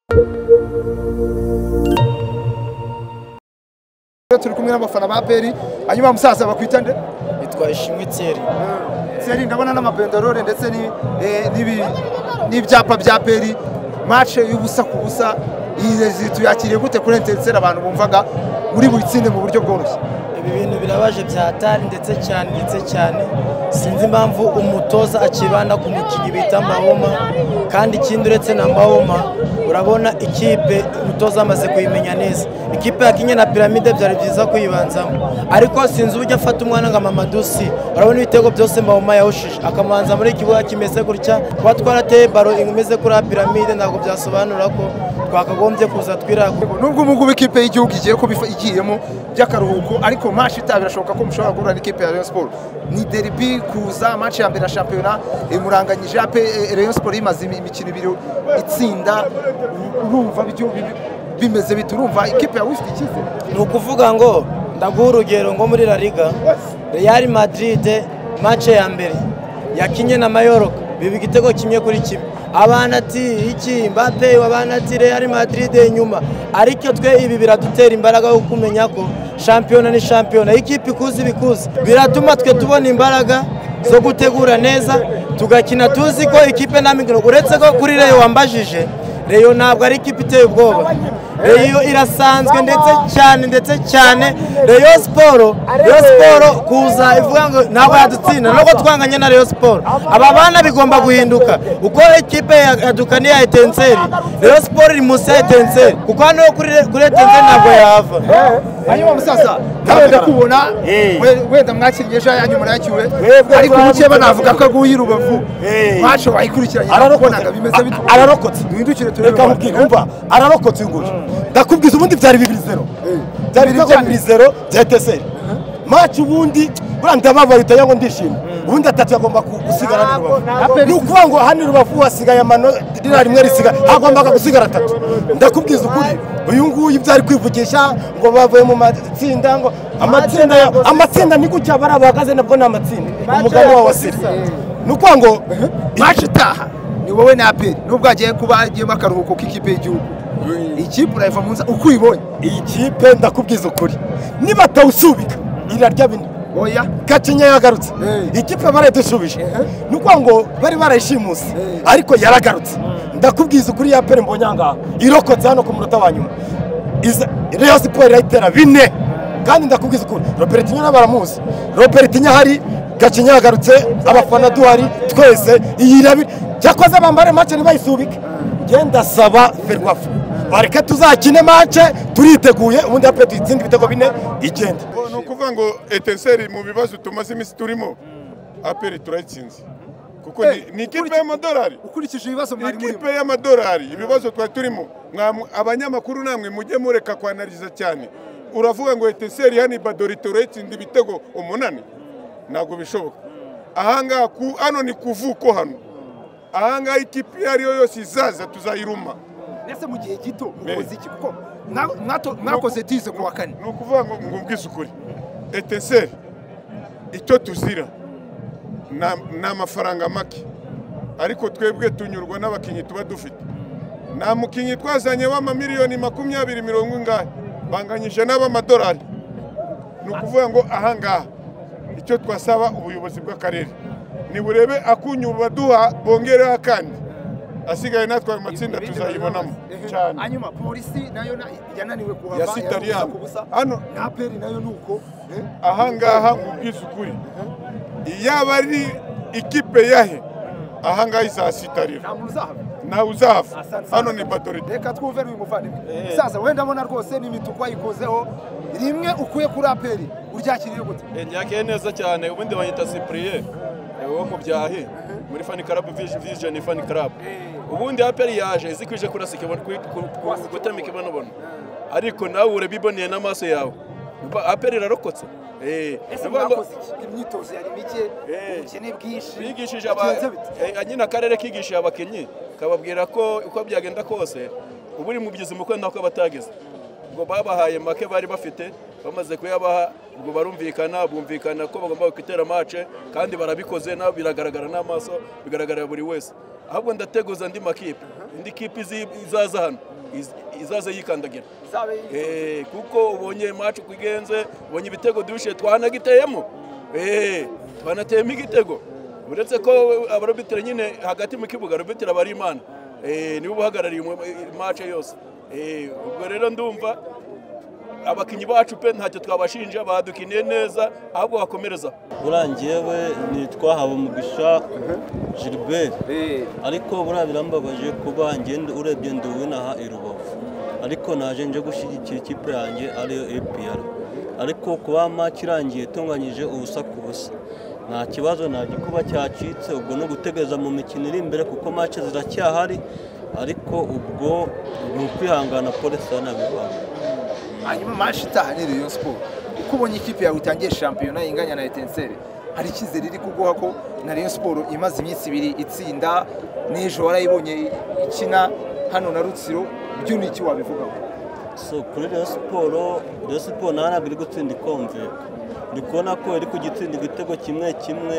turi kumwe n'abafana ba APR hanyuma musaza bakwita nde yitwa Ishimwe Thierry. Thierry ndabona n'amabenderore ndetse n'ibyapa bya APR match y'ubusa ku busa tuyakiriye gute kuri Etincelle abantu bumvaga muri buri tsinde mu buryo bworoshye. Ibi bintu birabaje byatari ndetse cyane sinzi impamvu umutoza akibanda ku mukinyi bita Mahoma kandi ikindi uretse na Mahoma urabona ikipe umutoza amaze kuyimenya neza. Ikipe yakinye na Pyramide byari byiza kuyibanzamo ariko sinzi uburyo afata umwana nka Mamadusi urabona ibitego byose Mahoma yawushije akamanza muri ikibuga kimeze gutya kuba twarateye baro imeze kuri Pyramide ntabwo byasobanura ko twakagombye kuza twiraga nubwo umugu w'ikipe y'igihugu igiye ko igiyemo by'akaruhuko ariko match itabirashoboka ko mushobora guhura n'ikipe ya Rayon Sport ni derby kuza match ya mbere ya championnat imuranganyije Rayon Sport imaze imikino ibiri itsinda urumva bimeze biturumva ikipe ya Wifite ikize ni ukuvuga ngo ndaguha urugero ngo muri La Liga Real Madrid match ya mbere yakinye na Mallorca bibi igitego kimwe kuri kimwe abana ati iki Mbappe wabana ati Real Madrid inyuma ariko twe ibi biradutera imbaraga yo kumenya ko champion ni champion ikipe ikuzi bikuzi biratuma twe tubona imbaraga zo gutegura neza tugakina tuzi ko ikipe namigiro uretse ko kuri Reyo wambajije Reyo ntabwo ari ikipe iteye ubwoba Reyo irasanzwe ndetse cyane Reyo Sport kuza ivuga ngo ntabwo yadutsinda nuko twanganye na Reyo Sport aba bana bigomba guhinduka uko ikipe yadukaniye ya Etincelle Reyo Sport iri munsi ya Etincelle kuko hano kuri Etincelle ntabwo yava hanyuma musasa wenda kubona wenda mwakiriye ejo yanyuma yakiwe ariko mukeba navuga ko aguye Rubavu match wayikurikiranye ararokonaga bimeze bite ararokotse duhindukire tureka mubwira umva ararokotse nguje ndakubwiza ubundi byari 2-0 byari 2-0 bya Etincelle match ubundi buranda babarita yango ndishimye ubundi atatu yagomba gusigara ni Rubavu nukuvuga ngo hano Rubavu wasigaye amano rimwe risiga hagombaga gusigara 3 ndakubwiza ukuri uyu nguyu byari kwivugisha ngo bavuye mu matsinda ngo amatsinda ni gutya barabagaze nabwo na amatsinda umugabo wa wasiri nukuvuga ngo match itaha ni wowe na APR nubwo agiye kuba agiye makaruhuko k'ikipe y'igihugu ikipe uraiva munza uko uyibonye iyi kipe ndakubwiza ukuri niba tawusubika irarya bine oya Gacinya yagarutse ikipe baradusubije nuko ngo bari barayishimuse ariko yaragarutse ndakubwiza ukuri ya APR mbonyanga irokotse hano ku munota wa nyuma Rayon Sport irayitera 4 kandi ndakubwiza ukuri Robertinho n'abaramuzi Robertinho hari Gacinya yagarutse abafana duhari twese iyirabi cyakoze bambare match nibayisubike genda saba Ferwafa bareke tuzakine match turiteguye ubundi APR tuyitsinda ibitego 4 igenda no kuvuga ngo Etincelle mu bibazo tumaze imisi turimo APR turayitsinze kuko ni ikipe y'amadolari ukurikije ibibazo mwari muri ikipe y'amadolari ibibazo twari turimo abanyamakuru namwe mujye mureka kwanariza cyane uravuga ngo Etincelle hani badorite urayitsinda ibitego 8 ntabwo bishoboka ahanga hano ni kuvuko hano ahanga ikipe ariyo yose izaza tuzayiruma nese mu gihe gito mukoze iki kuko mwakoze tize ku wa kane no kuvuga ngo ngubwize ukuri Etincelle icyo tuzira na mafaranga make ariko twebwe tunyurwa n'abakinyi tuba dufite na mukinyi twazanye wa miliyoni 20 ngahe banganyije n'abamadolari no kuvuga ngo ahangaha icyo twasaba ubuyobozi bw'akarere ni burebe akunyuba duha bongereho kandi asigaye natwe amatsinda tuzayibonamo cyane hanyuma polisi nayo yananiwe kuhava ya Sitariyani hano na APR nayo nuko ahangaha ngubwiza ukuri iyaba ari ikipe yahe ahangaha izasitarira nawe uzahava hano ni badorite reka twumve uyu muvandimwe sasa wenda mbona rwose n'imituku wayikozeho rimwe ukuye kuri APR uryakiriye gute njyakiye neza cyane ubundi banyita Cyprien wo mu byahe muri Fan Club Vision Fan Club ubundi APR yaje izikwije kurasa ikibona gutamika ibonobona ariko nawe urabiboneye n'amaso yawe APR irarokotse imyitozo yari mike ubukene bwinshi bigishije nyina akarere kigishije abakinyi kababwira ko uko byagenda kose uburi mu byizi mu kwenda ko batageze ubwo babahaye make bari bafite bamaze kuyabaha ubwo bumvikana ko bagomba kwitera match kandi barabikoze nabo biragaragara n'amaso bigaragarira buri wese ahubwo ndateguza andi makipe indi kipe izaza hano izaza yikandagira kuko ubonye match kugenze ubonye ibitego dushe twanagiteyemo twanateyemo igitego uretse ko abarobitira nyine hagati mu kibuga robitira bari imana nibo bahagarariye match yose ubwo rero ndumva abakinyi bacu pe ntacyo twabashinja badukiniye neza ahubwo bakomereza burangiye we nitwa Habumugisha Gilbert ariko buriya birambabaje kuba ngende urebye nduwinaha i Rubavu ariko naje nje gushyigikira ikipe yanjye ariyo APR ariko kuba match irangiye tunganyije ubusa ku busa nta kibazo nta gikuba cyacitse ubwo no gutegereza mu mikino iri imbere kuko match ziracyahari ariko ubwo ni ukwihangana polisi n'abibanga hanyuma match itaha ni Rayon Sport uko ubonye ikipe yawe itangiye shampiyona inganya na Etincelle hari icyizere iri kuguha ko na Rayon Sport imaze iminsi ibiri itsinda n'ejo warayibonye ikina hano na Rutsiro byo ni iki wabivuga so kuri Rayon Sport ntabwo iri gutsinda ikomveka ndi kubona ko iri kugitsinda igitego kimwe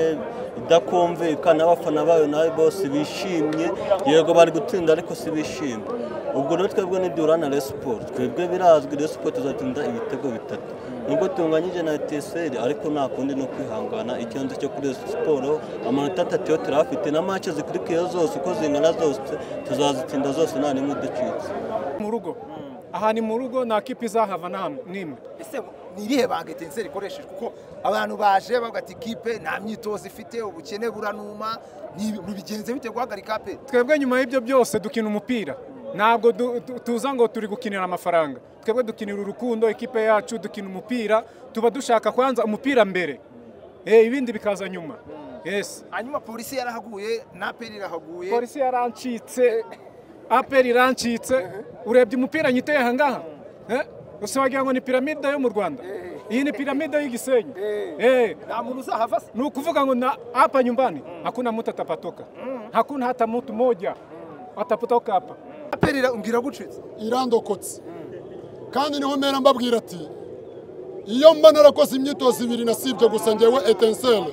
idakomveka n'abafana bayo nawe bose bishimye yego bari gutsinda ariko si bishimye ubwo rero twebwe n'ibyurana Rayon Sport twebwe birazwi Rayon Sport izatsinda ibitego 3 nubwo tunganyije na Etincelle ariko nta kundi no kwihangana ikibazo cyo kuri Rayon Sport amanota 3 yo turafite na match zikurikiye zose uko zingana zose tuzazitsinda zose nta nimwe ducitse mu rugo aha ni mu rugo nta kipe izahava nimwe ese nirihe banga Etincelle ikoresheje kuko abantu baje bavuga ati kipe nta myitozo ifite ubukene buranuma bigenze bite guhagarika pe twebwe nyuma y'ibyo byose dukina umupira ntabwo tuza ngo turi gukinira amafaranga twebwe dukinira urukundo ikipe yacu dukina umupira tuba dushaka kwanza umupira mbere ibindi bikaza nyuma hanyuma polisi yarahaguye na APR irahaguye polisi yarancitse APR irancitse urebye umupira nyiteye aha ngaha usawagira ngo ni piramide yo mu Rwanda iyi ni piramide y'Igisenyi nta muntu uzahava ni ukuvuga ngo na hapa nyumbani hakuna mtu atapatoka hakuna hata mtu moja atapatoka hapa APR umbwira gucitse irandokotse kandi niho mera mbabwira ati iyo mba narakoze imyitozo 2 nasibye gusa ngewe Etincelle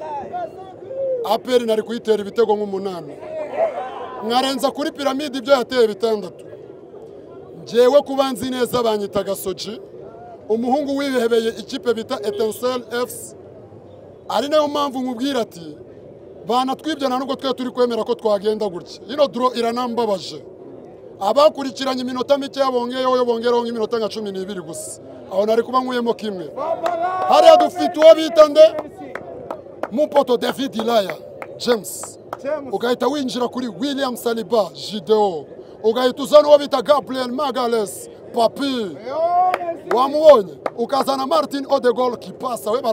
APR nari kuyitera ibitego nk'umunani nkarenza kuri piramide ibyo yateye 6 ngewe kubanzi neza banyitaga Soji umuhungu wibehebeye ikipe bita Etincelle FC ari nayo mpamvu nkubwira ati bana twibyana nubwo twe turi kwemera ko twagenda gutya ino draw iranambabaje abakurikiranye iminota mike yabongeyeho nk'iminota nka 12 gusa aho nari kuba nkuyemo kimwe hariya dufite uwo bita nde Mupoto David Ilaya James ugahita winjira kuri William Saliba Gideon ugahita uzana uwo bita Gabriel Magales Papi wamubonye ukazana Martin Odegaard kipasa we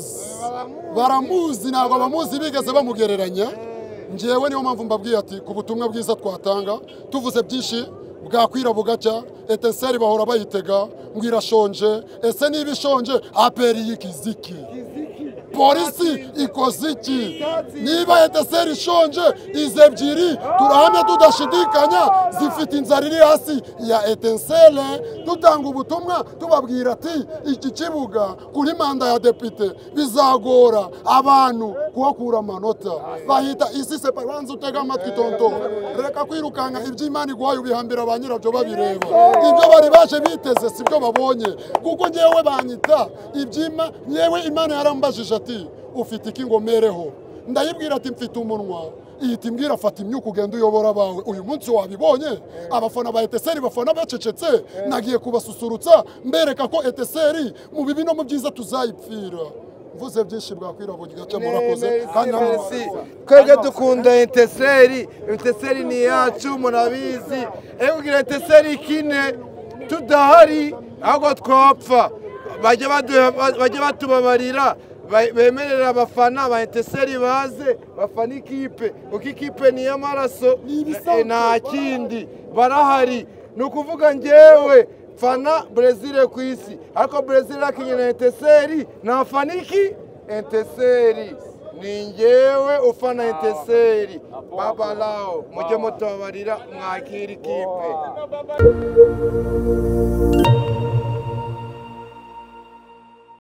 baramuzi ntabwo bamuzi bigeze bamugereranya ngewe niyo mpamvu mbabwiye ati ku butumwa bwiza twatanga tuvuze byinshi bwakwira bugacya Etincelle bahora bayitega ngo irashonje ese niba ishonje APR y'ikiziki polisi ikoze iki niba Etincelle ishonje ize ebyiri turahamya tudashidikanya zifite inzara iri hasi ya Etincelle dutanga ubutumwa tubabwira ati iki kibuga kuri manda ya depite bizagora abantu kuhakura amanota bahita isi separanze utega amatwi tonto reka kwirukanga iby'Imana iguhaye ubihambira ba nyirabyo babireba ibyo bari baje biteze sibyo babonye kuko ngewe banyita iby'Imana yewe Imana yarambajije ati ufite iki ngo mereho ndayibwira ati mfite umunwa ihita imbwira fata imyuka ugenda uyobora bawe uyu munsi wabibonye abafana ba Etincelle bafana bacecetse nagiye kubasusurutsa mbereka ko Etincelle mu bibi no mu byiza tuzayipfira mvuze byinshi bwakwira bugaca murakoze kandi kwege dukunda Etincelle ni yacu murabizi kugira Etincelle ikine tudahari ahubwo twapfa bajye batubabarira bemerera abafana ba Etincelle baze bafana ikipe uko ikipe ni y'amaraso nta kindi barahari ni ukuvuga ngewe fana Brazil ku isi ariko Brazil akinye na Etincelle nafana iki Etincelle ni ngewe ufana Etincelle babalao mujye mutubabarira mwakira ikipe